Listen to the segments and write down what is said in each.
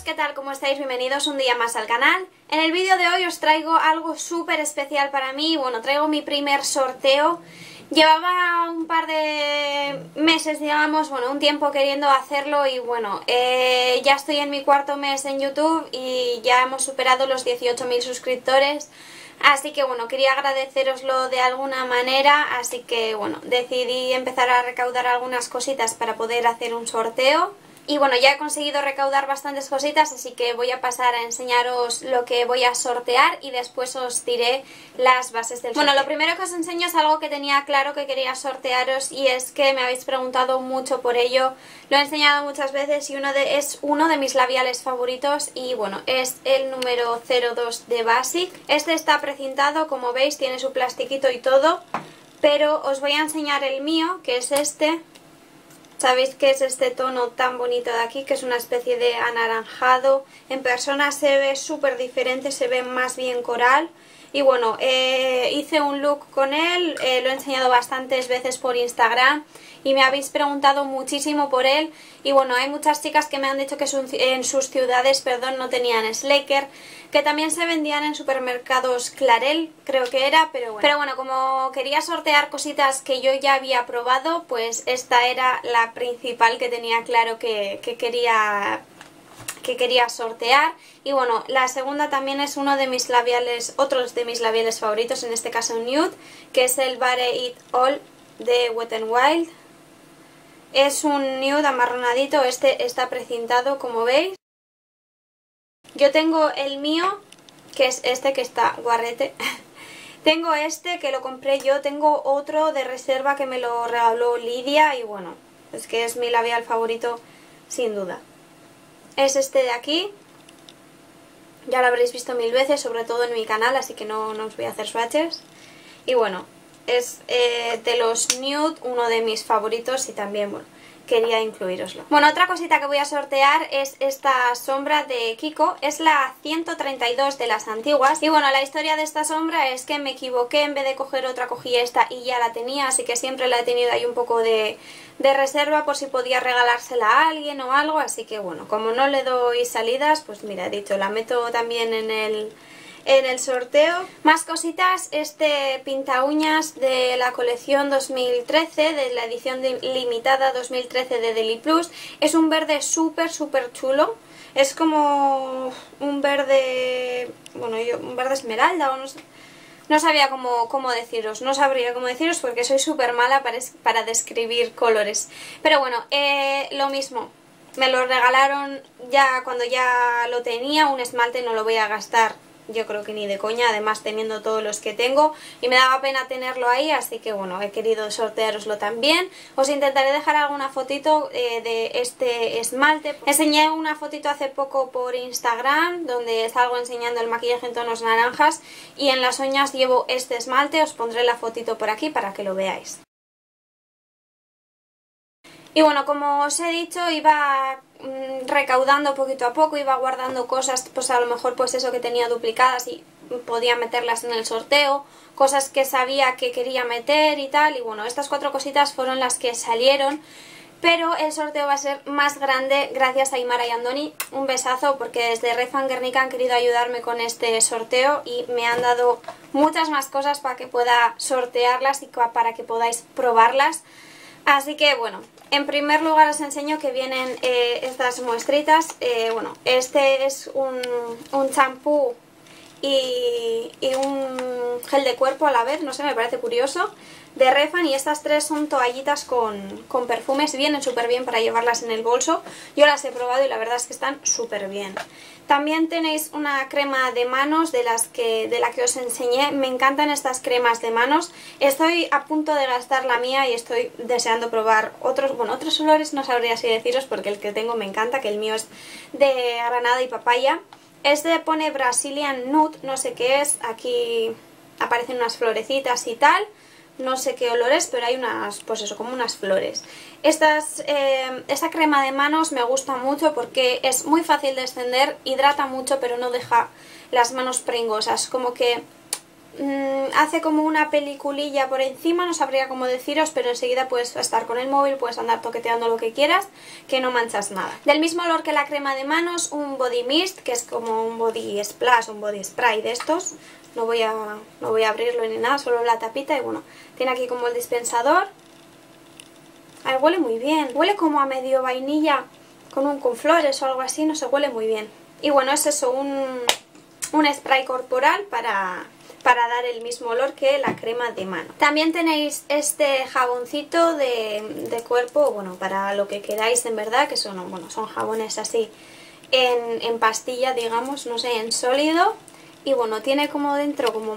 ¿qué tal? ¿Cómo estáis? Bienvenidos un día más al canal. En el vídeo de hoy os traigo algo súper especial para mí. Bueno, traigo mi primer sorteo. Llevaba un par de meses, digamos, bueno, un tiempo queriendo hacerlo y bueno, ya estoy en mi cuarto mes en YouTube y ya hemos superado los 18.000 suscriptores. Así que bueno, quería agradeceroslo de alguna manera, así que bueno, decidí empezar a recaudar algunas cositas para poder hacer un sorteo. Y bueno, ya he conseguido recaudar bastantes cositas, así que voy a pasar a enseñaros lo que voy a sortear y después os diré las bases del sorteo. Bueno, lo primero que os enseño es algo que tenía claro que quería sortearos y es que me habéis preguntado mucho por ello. Lo he enseñado muchas veces y es uno de mis labiales favoritos y bueno, es el número 02 de Basic. Este está precintado, como veis, tiene su plastiquito y todo, pero os voy a enseñar el mío, que es este. Sabéis que es este tono tan bonito de aquí, que es una especie de anaranjado. En persona se ve súper diferente, se ve más bien coral. Y bueno, hice un look con él, lo he enseñado bastantes veces por Instagram y me habéis preguntado muchísimo por él. Y bueno, hay muchas chicas que me han dicho que en sus ciudades, no tenían Slacker, que también se vendían en supermercados Clarel, creo que era, pero bueno, como quería sortear cositas que yo ya había probado, pues esta era la principal que tenía claro que quería sortear. Y bueno, la segunda también es uno de mis labiales, otros de mis labiales favoritos, en este caso nude, que es el Bare It All de Wet n Wild. Es un nude amarronadito, este está precintado, como veis. Yo tengo el mío, que es este que está guarrete. Tengo este que lo compré yo, tengo otro de reserva que me lo regaló Lidia y bueno, es que es mi labial favorito sin duda. Es este de aquí, ya lo habréis visto mil veces, sobre todo en mi canal, así que no os voy a hacer swatches. Y bueno, es de los nude, uno de mis favoritos y también, bueno, quería incluíroslo. Bueno, otra cosita que voy a sortear es esta sombra de Kiko, es la 132 de las antiguas. Y bueno, la historia de esta sombra es que me equivoqué, en vez de coger otra cogí esta y ya la tenía, así que siempre la he tenido ahí un poco de reserva por si podía regalársela a alguien o algo, así que bueno, como no le doy salidas, pues mira, he dicho, la meto también en el sorteo. Más cositas, este pinta uñas de la colección 2013, de la edición limitada 2013 de Deli Plus. Es un verde súper chulo, es como un verde, bueno, un verde esmeralda o no sé. No sabía cómo deciros, no sabría cómo deciros porque soy súper mala para describir colores. Pero bueno, lo mismo, me lo regalaron ya cuando ya lo tenía, un esmalte no lo voy a gastar, yo creo que ni de coña, además teniendo todos los que tengo y me daba pena tenerlo ahí, así que bueno, he querido sortearoslo también. Os intentaré dejar alguna fotito de este esmalte. Enseñé una fotito hace poco por Instagram donde salgo enseñando el maquillaje en tonos naranjas y en las uñas llevo este esmalte, os pondré la fotito por aquí para que lo veáis. Y bueno, como os he dicho, iba recaudando poquito a poco, iba guardando cosas, pues a lo mejor pues eso que tenía duplicadas y podía meterlas en el sorteo, cosas que sabía que quería meter y tal, y bueno, estas 4 cositas fueron las que salieron, pero el sorteo va a ser más grande gracias a Aymara y Andoni. Un besazo porque desde Red Fan Guernica han querido ayudarme con este sorteo y me han dado muchas más cosas para que pueda sortearlas y para que podáis probarlas. Así que bueno, en primer lugar os enseño que vienen estas muestritas. Bueno, este es un champú y un gel de cuerpo a la vez, no sé, me parece curioso, de Red Fan, y estas 3 son toallitas con perfumes, vienen súper bien para llevarlas en el bolso. Yo las he probado y la verdad es que están súper bien. También tenéis una crema de manos de la que os enseñé. Me encantan estas cremas de manos. Estoy a punto de gastar la mía y estoy deseando probar otros olores, no sabría si deciros porque el que tengo me encanta, que el mío es de granada y papaya. Este pone Brazilian Nude, no sé qué es, aquí aparecen unas florecitas y tal. No sé qué olor es, pero hay unas, pues eso, como unas flores. Esta crema de manos me gusta mucho porque es muy fácil de extender, hidrata mucho, pero no deja las manos pringosas. Como que hace como una peliculilla por encima, no sabría cómo deciros, pero enseguida puedes estar con el móvil, puedes andar toqueteando lo que quieras, que no manchas nada. Del mismo olor que la crema de manos, un body mist, que es como un body splash, un body spray de estos. No voy a abrirlo ni nada, solo la tapita y bueno, tiene aquí como el dispensador. Ay, huele muy bien, huele como a medio vainilla con flores o algo así, no sé, huele muy bien. Y bueno, es eso, un spray corporal para dar el mismo olor que la crema de mano. También tenéis este jaboncito de cuerpo, bueno, para lo que queráis en verdad, que son, bueno, son jabones así en pastilla, digamos, no sé, en sólido. Y bueno, tiene como dentro, como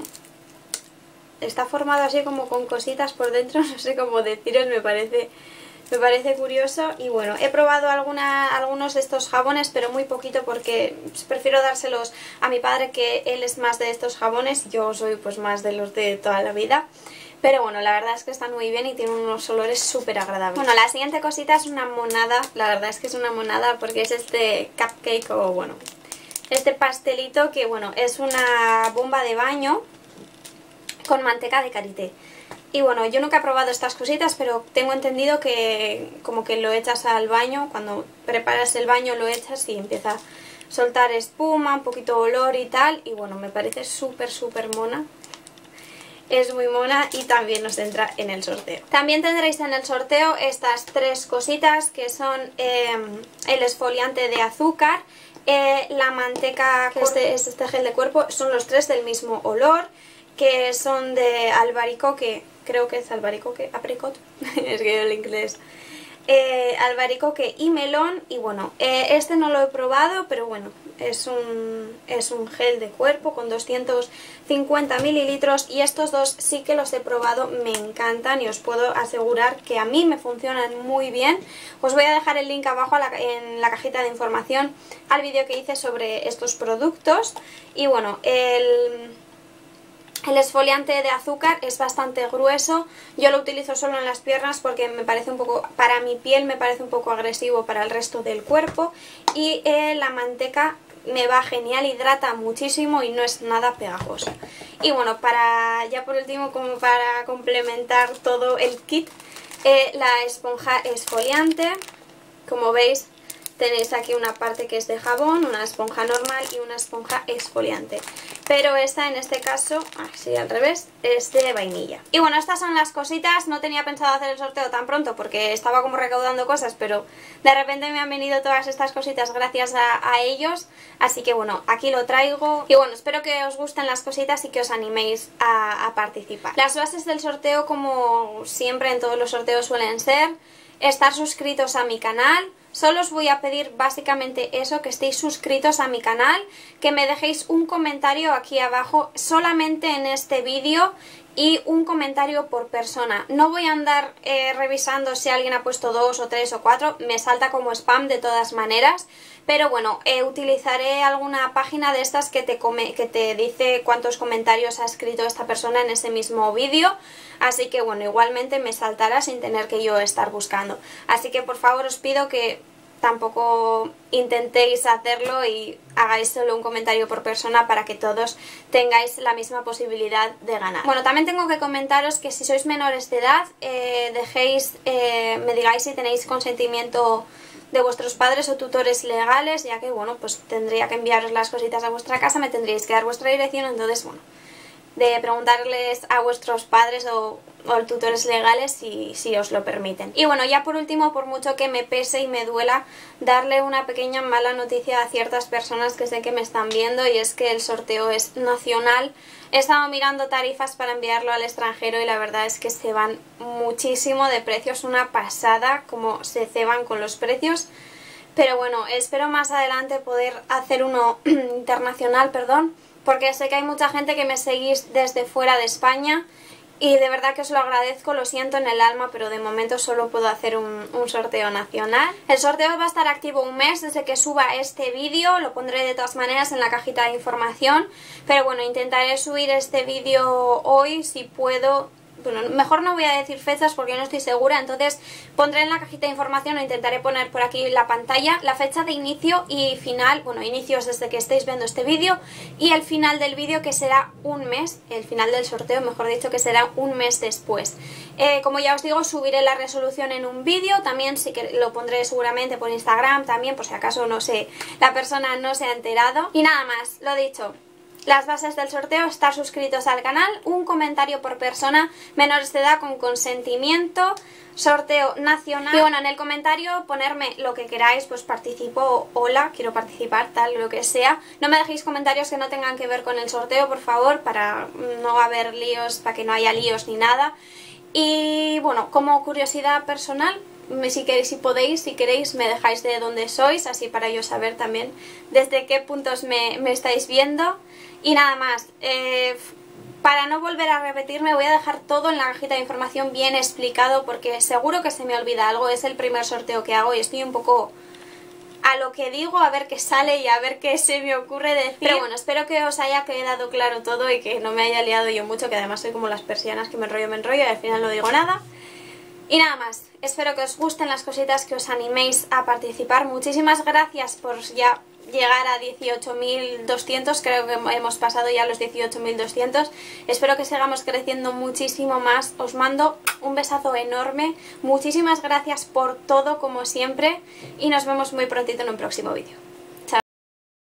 está formado así como con cositas por dentro, no sé cómo deciros, me parece curioso. Y bueno, he probado algunos de estos jabones, pero muy poquito porque prefiero dárselos a mi padre, que él es más de estos jabones, yo soy pues más de los de toda la vida. Pero bueno, la verdad es que están muy bien y tienen unos olores súper agradables. Bueno, la siguiente cosita es una monada, la verdad es que es una monada porque es este cupcake o bueno, este pastelito que bueno, es una bomba de baño con manteca de karité. Y bueno, yo nunca he probado estas cositas, pero tengo entendido que como que lo echas al baño, cuando preparas el baño lo echas y empieza a soltar espuma, un poquito de olor y tal. Y bueno, me parece súper mona. Es muy mona y también nos entra en el sorteo. También tendréis en el sorteo estas tres cositas que son el exfoliante de azúcar, la manteca, que es este gel de cuerpo, son los tres del mismo olor, que son de albaricoque, creo que es albaricoque, apricot, es que yo el inglés, albaricoque y melón. Y bueno, este no lo he probado, pero bueno, es un gel de cuerpo con 250 mililitros y estos dos sí que los he probado, me encantan y os puedo asegurar que a mí me funcionan muy bien. Os voy a dejar el link abajo en la cajita de información al vídeo que hice sobre estos productos. Y bueno, el exfoliante de azúcar es bastante grueso, yo lo utilizo solo en las piernas porque me parece un poco, para mi piel me parece un poco agresivo para el resto del cuerpo. Y la manteca me va genial, hidrata muchísimo y no es nada pegajosa. Y bueno, ya por último, como para complementar todo el kit, la esponja exfoliante. Como veis, tenéis aquí una parte que es de jabón, una esponja normal y una esponja exfoliante. Pero esta en este caso, así al revés, es de vainilla. Y bueno, estas son las cositas. No tenía pensado hacer el sorteo tan pronto porque estaba como recaudando cosas, pero de repente me han venido todas estas cositas gracias a ellos. Así que bueno, aquí lo traigo. Y bueno, espero que os gusten las cositas y que os animéis a participar. Las bases del sorteo, como siempre en todos los sorteos suelen ser, estar suscritos a mi canal. Solo os voy a pedir básicamente eso, que estéis suscritos a mi canal, que me dejéis un comentario aquí abajo solamente en este vídeo y un comentario por persona. No voy a andar revisando si alguien ha puesto 2 o 3 o 4, me salta como spam de todas maneras. Pero bueno, utilizaré alguna página de estas que te dice cuántos comentarios ha escrito esta persona en ese mismo vídeo. Así que bueno, igualmente me saltará sin tener que yo estar buscando. Así que por favor os pido que tampoco intentéis hacerlo y hagáis solo un comentario por persona para que todos tengáis la misma posibilidad de ganar. Bueno, también tengo que comentaros que si sois menores de edad, me digáis si tenéis consentimiento de vuestros padres o tutores legales, ya que bueno, pues tendría que enviaros las cositas a vuestra casa, me tendríais que dar vuestra dirección, entonces bueno, de preguntarles a vuestros padres o tutores legales si os lo permiten. Y bueno, ya por último, por mucho que me pese y me duela, darle una pequeña mala noticia a ciertas personas que sé que me están viendo, y es que el sorteo es nacional. He estado mirando tarifas para enviarlo al extranjero y la verdad es que se van muchísimo de precios, una pasada como se ceban con los precios. Pero bueno, espero más adelante poder hacer uno internacional, perdón, porque sé que hay mucha gente que me seguís desde fuera de España y de verdad que os lo agradezco, lo siento en el alma, pero de momento solo puedo hacer un sorteo nacional. El sorteo va a estar activo un mes desde que suba este vídeo, lo pondré de todas maneras en la cajita de información, pero bueno, intentaré subir este vídeo hoy si puedo, bueno, mejor no voy a decir fechas porque no estoy segura, entonces pondré en la cajita de información o intentaré poner por aquí la pantalla la fecha de inicio y final, bueno, inicios desde que estéis viendo este vídeo y el final del vídeo, que será un mes, el final del sorteo, mejor dicho, que será un mes después. Como ya os digo, subiré la resolución en un vídeo, también sí que lo pondré seguramente por Instagram también, por si acaso, no sé, la persona no se ha enterado. Y nada más, lo dicho. Las bases del sorteo: estar suscritos al canal, un comentario por persona, menores de edad con consentimiento, sorteo nacional. Y bueno, en el comentario ponerme lo que queráis, pues participo, hola, quiero participar, tal, lo que sea. No me dejéis comentarios que no tengan que ver con el sorteo, por favor, para no haber líos, para que no haya líos ni nada. Y bueno, como curiosidad personal, si queréis, me dejáis de dónde sois, así para yo saber también desde qué puntos me estáis viendo. Y nada más, para no volver a repetirme, voy a dejar todo en la cajita de información bien explicado, porque seguro que se me olvida algo. Es el primer sorteo que hago y estoy un poco a lo que digo, a ver qué sale y a ver qué se me ocurre decir. Pero bueno, espero que os haya quedado claro todo y que no me haya liado yo mucho, que además soy como las persianas, que me enrollo y al final no digo nada. Y nada más, espero que os gusten las cositas, que os animéis a participar. Muchísimas gracias por ya llegar a 18.200, creo que hemos pasado ya los 18.200. Espero que sigamos creciendo muchísimo más. Os mando un besazo enorme. Muchísimas gracias por todo, como siempre, y nos vemos muy prontito en un próximo vídeo.